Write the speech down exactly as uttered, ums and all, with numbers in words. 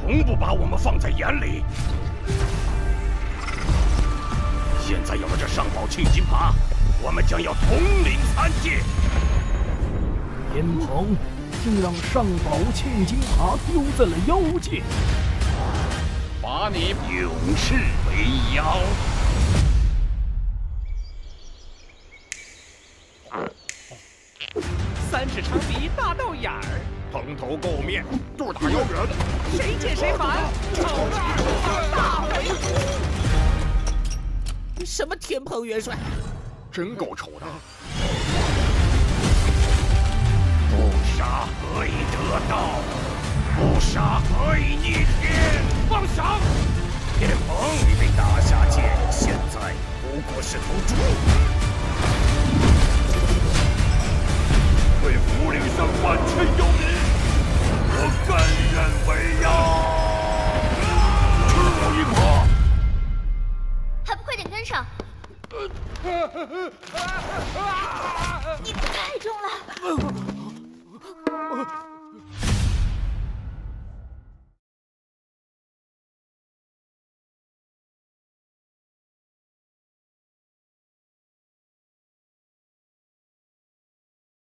从不把我们放在眼里。现在有了这上宝庆金耙，我们将要统领三界。 严鹏竟让上宝庆金耙丢在了妖界， 把你永世为妖！ 三尺长鼻大道眼儿， 蓬头垢面，肚大腰圆， 谁见谁烦，丑的大肥猪！什么天蓬元帅， 真够丑的！不杀何以得道？不杀何以逆天？放手！天蓬已被打下界，现在不过是头猪。为福陵山万千妖民，我甘愿为妖！吃我一口！ 还不快点跟上！你太重了。